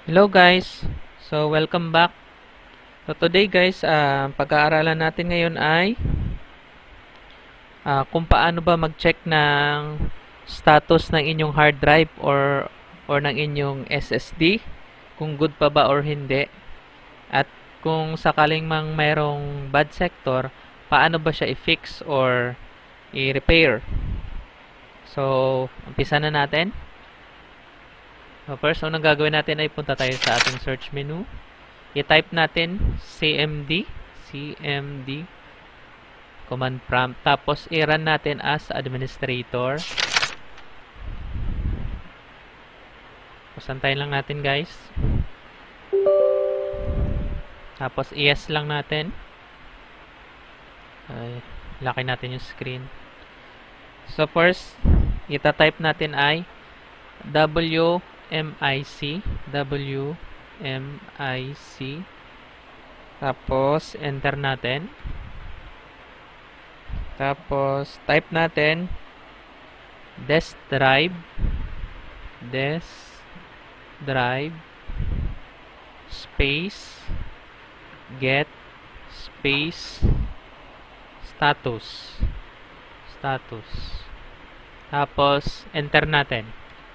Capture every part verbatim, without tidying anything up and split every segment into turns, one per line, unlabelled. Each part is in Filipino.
Hello guys! So welcome back. So today guys, uh, pag-aaralan natin ngayon ay uh, kung paano ba mag-check ng status ng inyong hard drive or or ng inyong S S D, kung good pa ba or hindi. At kung sakaling mang mayroong bad sector, paano ba siya i-fix or i-repair. So, umpisa na natin. So first, unang gagawin natin ay punta tayo sa ating search menu. I-type natin cmd, cmd, command prompt. Tapos, i-run natin as administrator. Pasantayin lang natin guys. Tapos, yes lang natin. Ay, laki natin yung screen. So first, ita-type natin ay wmic, wmic, tapos enter natin. Tapos type natin desk drive, desk drive space get space status status tapos enter natin.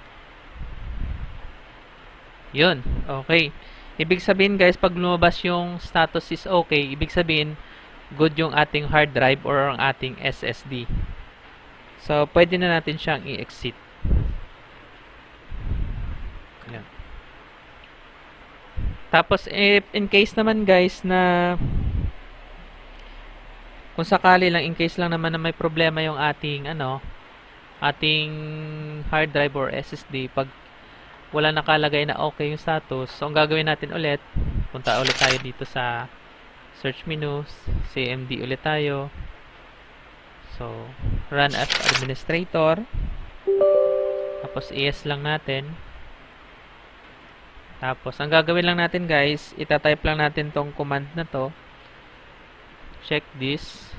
Yun, okay. Ibig sabihin guys, pag lumabas yung status is okay, ibig sabihin good yung ating hard drive or ang ating S S D. So, pwede na natin siyang i-exit. Yan. Tapos, if in case naman guys na kung sakali lang, in case lang naman na may problema yung ating ano, ating hard drive or S S D, pag wala nakalagay na okay yung status, so ang gagawin natin ulit, punta ulit tayo dito sa search menu, cmd ulit tayo. So, run as administrator. Tapos, yes lang natin. Tapos, ang gagawin lang natin guys, itatype lang natin tong command na to. Check this.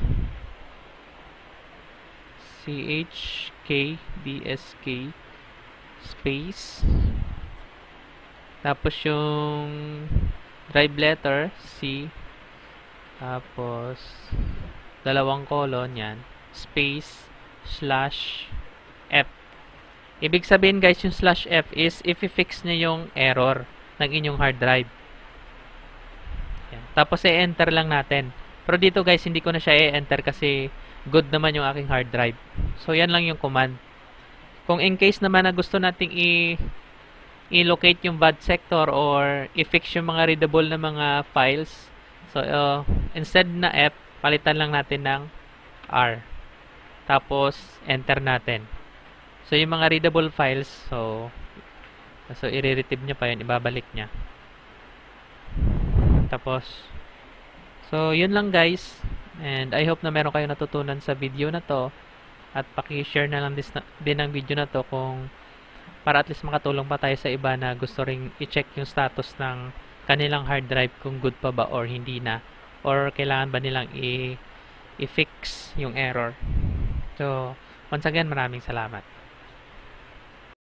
chkdsk space. Tapos yung drive letter C. Tapos dalawang colon yan. Space slash F. Ibig sabihin guys, yung slash F is if i-fix niya yung error ng inyong hard drive. Yan. Tapos i-enter lang natin. Pero dito guys, hindi ko na siya i-enter kasi good naman yung aking hard drive. So yan lang yung command. Kung in case naman na gusto nating i- i-locate yung bad sector or i-fix yung mga readable na mga files, so uh, instead na F, palitan lang natin ng R. Tapos enter natin. So yung mga readable files, so so i-retrieve niya pa yun, ibabalik niya. Tapos so yun lang guys, and I hope na meron kayong natutunan sa video na to. At paki-share na lang dis na, din ang video na to kung para at least makatulong pa tayo sa iba na gusto ring i-check yung status ng kanilang hard drive kung good pa ba or hindi na, or kailangan ba nilang i- i-fix yung error. So, once again, maraming salamat.